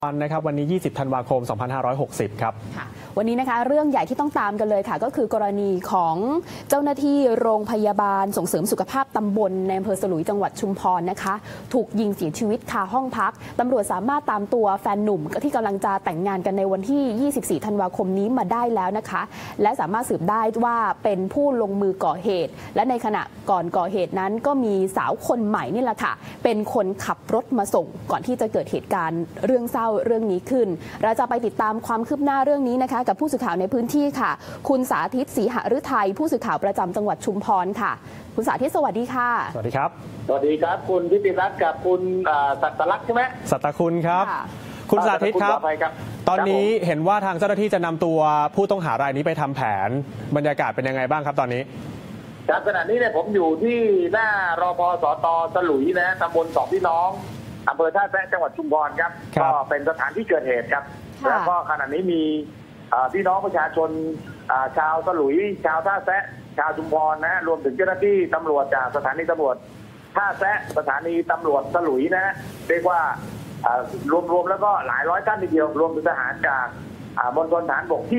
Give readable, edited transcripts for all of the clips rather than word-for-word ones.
นะครับวันนี้ 20 ธันวาคม 2560 ครับวันนี้นะคะเรื่องใหญ่ที่ต้องตามกันเลยค่ะก็คือกรณีของเจ้าหน้าที่โรงพยาบาลส่งเสริมสุขภาพตำบลในอำเภอสลุยจังหวัดชุมพรนะคะถูกยิงเสียชีวิตคาห้องพักตำรวจสามารถตามตัวแฟนหนุ่มที่กำลังจะแต่งงานกันในวันที่ 24 ธันวาคมนี้มาได้แล้วนะคะและสามารถสืบได้ว่าเป็นผู้ลงมือก่อเหตุและในขณะก่อนก่อเหตุนั้นก็มีสาวคนใหม่นี่แหละค่ะเป็นคนขับรถมาส่งก่อนที่จะเกิดเหตุการณ์เรื่องเศร้าเรื่องนี้ขึ้นเราจะไปติดตามความคืบหน้าเรื่องนี้นะคะกับผู้สื่อข่าวในพื้นที่ค่ะคุณสาธิตศรีหฤทัยผู้สื่อข่าวประจำจังหวัดชุมพรค่ะคุณสาธิตสวัสดีค่ะสวัสดีครับสวัสดีครับคุณทิติรัตน์กับคุณสัตลักษณ์ใช่ไหมสัตคุณครับคุณสาธิตครับตอนนี้เห็นว่าทางเจ้าหน้าที่จะนำตัวผู้ต้องหารายนี้ไปทำแผนบรรยากาศเป็นยังไงบ้างครับตอนนี้ครับขณะนี้เนี่ยผมอยู่ที่หน้ารพสต.สลุยนะตำบลสองพี่น้องอำเภอท่าแซะจังหวัดชุมพรครับก็เป็นสถานที่เกิดเหตุครับแล้วก็ขณะนี้มีพี่น้องประชาชนชาวสลุยชาวท่าแซะชาวชุมพรนะรวมถึงเจ้าหน้าที่ตำรวจจากสถานีตำรวจท่าแซะสถานีตำรวจสลุยนะเรียกว่ารวมแล้วก็หลายร้อยท่านทีเดียวรวมถึงทหารจากมณฑลฐานบกที่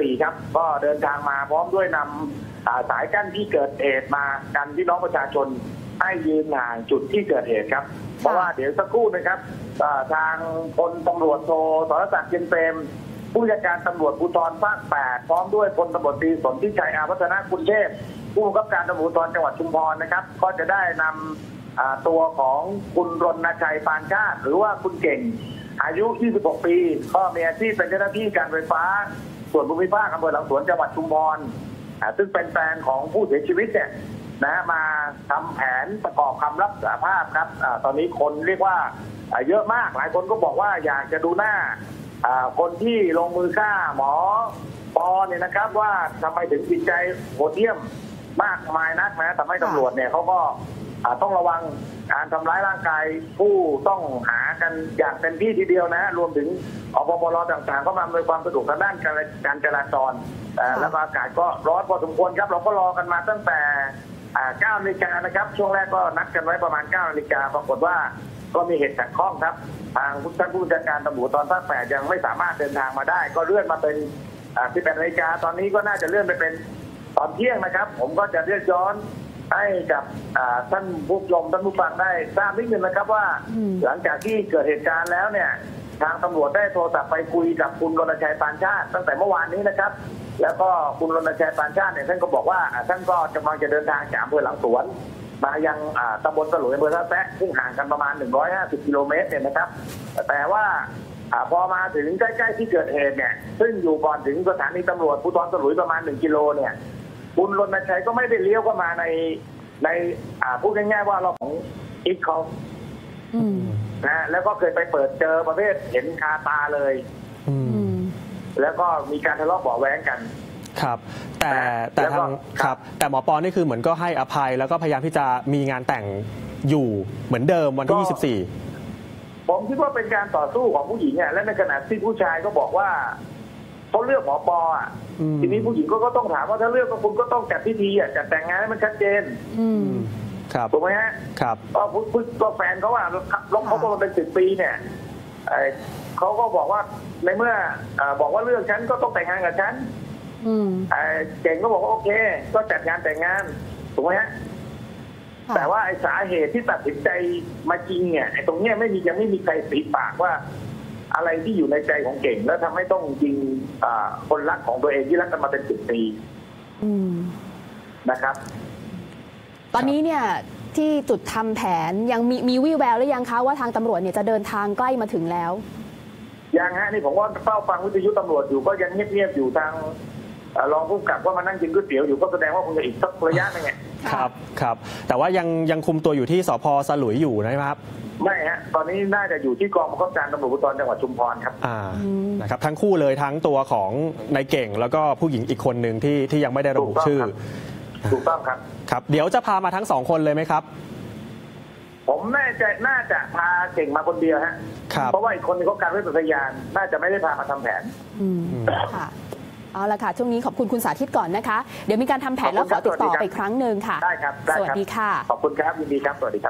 44 ครับก็เดินทางมาพร้อมด้วยนำสายกั้นที่เกิดเหตุมากันพี่น้องประชาชนให้ยืนห่างจุดที่เกิดเหตุครับเพราะว่าเดี๋ยวสักครู่นะครับทางพลตำรวจโทสรศักดิ์เย็นเปรมผู้จัดการตำรวจภูธรภาค 8พร้อมด้วยพลตำรวจตรีสนธิชัยอาวัฒนะคุณเทพผู้บังคับการตำรวจภูธรจังหวัดชุมพรนะครับก็จะได้นำตัวของคุณรณชัยปานชาติหรือว่าคุณเก่งอายุ 26 ปีก็มีอาชีพเป็นเจ้าหน้าที่การไฟฟ้าส่วนภูมิภาคอำเภอหลังสวนจังหวัดชุมพรซึ่งเป็นแฟนของผู้เสียชีวิตเนี่ยนะมาทำแผนประกอบคำรับสารภาพครับตอนนี้คนเรียกว่าเยอะมากหลายคนก็บอกว่าอยากจะดูหน้าคนที่ลงมือฆ่าหมอปอเนี่ยนะครับว่าทำไมถึงจิตใจโหดเหี้ยมมากมายนักนะทำให้ตำรวจเนี่ยเขาก็ต้องระวังการทำร้ายร่างกายผู้ต้องหากันอย่างเต็มที่ทีเดียวนะรวมถึงอปปรต่างๆก็มาอำนวยความสะดวกทางด้านการจราจรแล้วก็อากาศก็ร้อนพอสมควรครับเราก็รอกันมาตั้งแต่9 นาฬิกานะครับช่วงแรกก็นัดกันไว้ประมาณ9 นาฬิกาปรากฏว่าก็มีเหตุขัดข้องครับทางท่านผู้จัดการตำรวจตอนภาค 8ยังไม่สามารถเดินทางมาได้ก็เลื่อนมาเป็น18 นาฬิกาตอนนี้ก็น่าจะเลื่อนไปเป็นตอนเที่ยงนะครับผมก็จะเรียกย้อนให้กับท่านผู้ชมท่านผู้ฟังได้ทราบนิดนึงนะครับว่าหลังจากที่เกิดเหตุการณ์แล้วเนี่ยทางตำรวจได้โทรศัพท์ไปคุยกับคุณรณชัยปานชาติตั้งแต่เมื่อวานนี้นะครับแล้วก็คุณรณชัยปานชาติเนี่ยท่านก็บอกว่าท่านก็กำลังจะเดินทางจากอำเภอหลังสวนมายังตำบลสลุยอำเภอท่าแซะซึ่งห่างกันประมาณ150 กิโลเมตรเนี่ยนะครับแต่ว่าพอมาถึงใกล้ๆที่เกิดเหตุเนี่ยซึ่งอยู่ก่อนถึงสถานีตำรวจภูธรสลุยประมาณ1 กิโลเนี่ยคุณรณชัยก็ไม่ได้เลี้ยวเข้ามาในพูดง่ายๆว่าเราของอีกเขานะแล้วก็เคยไปเปิดเจอประเภทเห็นคาตาเลยแล้วก็มีการทะเลาะเบาะแว้งกันครับแต่ทางครับแต่หมอปอนี่คือเหมือนก็ให้อภัยแล้วก็พยายามที่จะมีงานแต่งอยู่เหมือนเดิมวันที่ 24 ผมคิดว่าเป็นการต่อสู้ของผู้หญิงอ่ะและในขณะที่ผู้ชายก็บอกว่าเขาเลือกหมอปออ่ะทีนี้ผู้หญิงก็ต้องถามว่าถ้าเลือกก็คุณก็ต้องจัดพิธีอ่ะจัดแต่งงานให้มันชัดเจนครับถูกไหมฮะครับก็แฟนเขาว่าเขาก็มาเป็น10 ปีเนี่ยเขาก็บอกว่าในเมื่อบอกว่าเลือกฉันก็ต้องแต่งงานกับฉันเก่งก็บอกว่าโอเคก็จัดงานแต่งงานถูกไหมฮะแต่ว่าไอ้สาเหตุที่ตัดสินใจมาจริงเนี่ยไอ้ตรงเนี้ยยังไม่มีใครตีปากว่าอะไรที่อยู่ในใจของเก่งแล้วทำให้ต้องยิงคนรักของตัวเองที่รักกันมาเป็น10 ปีนะครับตอนนี้เนี่ยที่จุดทำแผนยังมีวี่แววหรือยังคะว่าทางตำรวจเนี่ยจะเดินทางใกล้มาถึงแล้วยังฮะนี่ผมว่าเฝ้าฟังวิทยุตำรวจอยู่ก็ยังเงียบๆอยู่ทางรองผู้กำกับว่ามานั่งกินก๋วยเตี๋ยวอยู่ก็แสดงว่าคงจะอีกสักระยะนึงไงครับแต่ว่ายังคุมตัวอยู่ที่สพ.สลุยอยู่นะครับไม่ฮะตอนนี้น่าจะอยู่ที่กองบังคับการตำรวจภูธรจังหวัดชุมพรครับนะครับทั้งคู่เลยทั้งตัวของนายเก่งแล้วก็ผู้หญิงอีกคนหนึ่งที่ยังไม่ได้ระบุชื่อถูกต้องครับครับเดี๋ยวจะพามาทั้ง2 คนเลยไหมครับผมน่าจะพาเก่งมาคนเดียวฮะเพราะว่าอีกคนนึงเขาการไว้เป็นพยานน่าจะไม่ได้พามาทำแผนค่ะเอาละค่ะช่วงนี้ขอบคุณคุณสาธิตก่อนนะคะเดี๋ยวมีการทำแผนแล้วขอติดต่อไปครั้งหนึ่งค่ะได้ครับสวัสดีค่ะขอบคุณครับยินดีครับสวัสดีครับ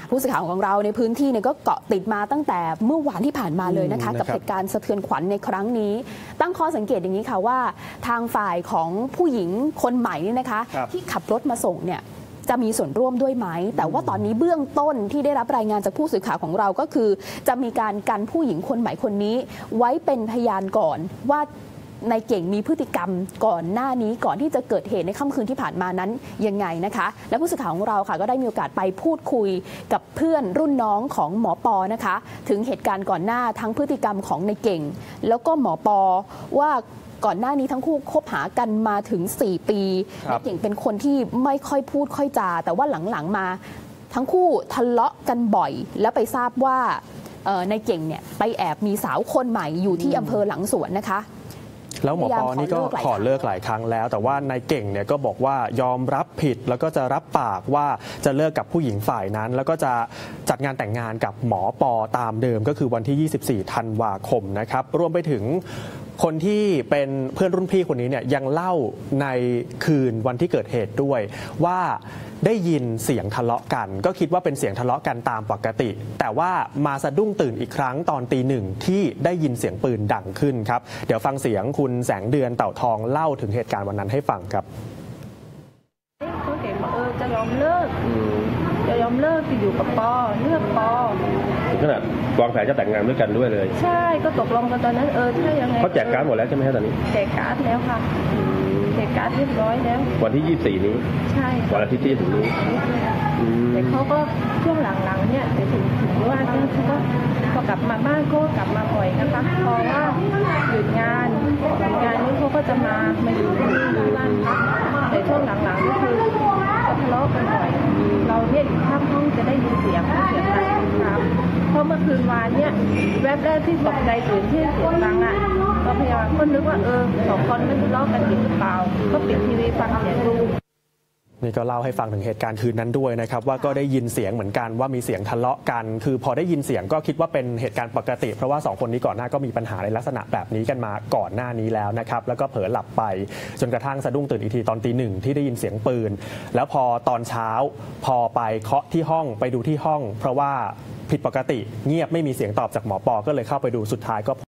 ผู้สื่อข่าวของเราในพื้นที่เนี่ยก็เกาะติดมาตั้งแต่เมื่อวานที่ผ่านมาเลยนะคะกับเหตุการณ์สะเทือนขวัญในครั้งนี้ตั้งข้อสังเกตอย่างนี้ค่ะว่าทางฝ่ายของผู้หญิงคนใหม่นี่นะคะที่ขับรถมาส่งเนี่ยจะมีส่วนร่วมด้วยไหมแต่ว่าตอนนี้เบื้องต้นที่ได้รับรายงานจากผู้สื่อข่าวของเราก็คือจะมีการกันผู้หญิงคนใหม่คนนี้ไว้เป็นพยานก่อนว่าในเก่งมีพฤติกรรมก่อนหน้านี้ก่อนที่จะเกิดเหตุในค่ำคืนที่ผ่านมานั้นยังไงนะคะและผู้สื่อข่าวของเราค่ะก็ได้มีโอกาสไปพูดคุยกับเพื่อนรุ่นน้องของหมอปอนะคะถึงเหตุการณ์ก่อนหน้าทั้งพฤติกรรมของในเก่งแล้วก็หมอปอว่าก่อนหน้านี้ทั้งคู่คบหากันมาถึง4 ปีในเก่งเป็นคนที่ไม่ค่อยพูดค่อยจาแต่ว่าหลังๆมาทั้งคู่ทะเลาะกันบ่อยและไปทราบว่าในเก่งเนี่ยไปแอบมีสาวคนใหม่อยู่ที่อำเภอหลังสวนนะคะแล้วหมอปอนี่ก็ขอเลิกหลายครั้งแล้วแต่ว่านายเก่งเนี่ยก็บอกว่ายอมรับผิดแล้วก็จะรับปากว่าจะเลิกกับผู้หญิงฝ่ายนั้นแล้วก็จะจัดงานแต่งงานกับหมอปอตามเดิมก็คือวันที่24 ธันวาคมนะครับรวมไปถึงคนที่เป็นเพื่อนรุ่นพี่คนนี้เนี่ยยังเล่าในคืนวันที่เกิดเหตุด้วยว่าได้ยินเสียงทะเลาะกันก็คิดว่าเป็นเสียงทะเลาะกันตามปกติแต่ว่ามาสะดุ้งตื่นอีกครั้งตอนตี 1ที่ได้ยินเสียงปืนดังขึ้นครับเดี๋ยวฟังเสียงคุณแสงเดือนเต่าทองเล่าถึงเหตุการณ์วันนั้นให้ฟังครับเขาเห็นว่าจะยอมเลิกไปอยู่กับปอเลือกปอถึงขนาดวางแผนจะแต่งงานด้วยกันด้วยเลยใช่ก็ตกลงกันตอนนั้นถ้ายังไงเขาแจกการ์ดหมดแล้วใช่ไหมครับตอนนี้แจกการ์ดแล้วค่ะแจกการ์ดเรียบร้อยแล้ววันที่24นี้ใช่วันอาทิตย์ที่ถึงนี้แต่เขาก็ช่วงหลังๆเนี่ยถึงว่าเขาก็พอกลับมาบ้านก็กลับมาบ่อยนะคะเพราะว่าหยุดงานนี้เขาก็จะมาอยู่ที่บ้านพักแต่ช่วงหลังๆก็คือทะเลาะกันบ่อยเราเนี่ยอยู่ข้างห้องจะได้ยินเสียงการครับเพราะเมื่อคืนวานเนี่ยแวบแรกที่ตกใจตื่นที่เสียงดังอ่ะเราพยายามก็นึกว่า2 คนไม่ทะเลาะกันอีกหรือเปล่าก็ปิดทีวีฟังเสียงดูนี่ก็เล่าให้ฟังถึงเหตุการณ์คืนนั้นด้วยนะครับว่าก็ได้ยินเสียงเหมือนกันว่ามีเสียงทะเลาะกันคือพอได้ยินเสียงก็คิดว่าเป็นเหตุการณ์ปกติเพราะว่า2 คนนี้ก่อนหน้าก็มีปัญหาในลักษณะแบบนี้กันมาก่อนหน้านี้แล้วนะครับแล้วก็เผลอหลับไปจนกระทั่งสะดุ้งตื่นอีกทีตอนตี 1ที่ได้ยินเสียงปืนแล้วพอตอนเช้าพอไปเคาะที่ห้องไปดูที่ห้องเพราะว่าผิดปกติเงียบไม่มีเสียงตอบจากหมอปอก็เลยเข้าไปดูสุดท้ายก็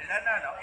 ด้านหน้าเนาะ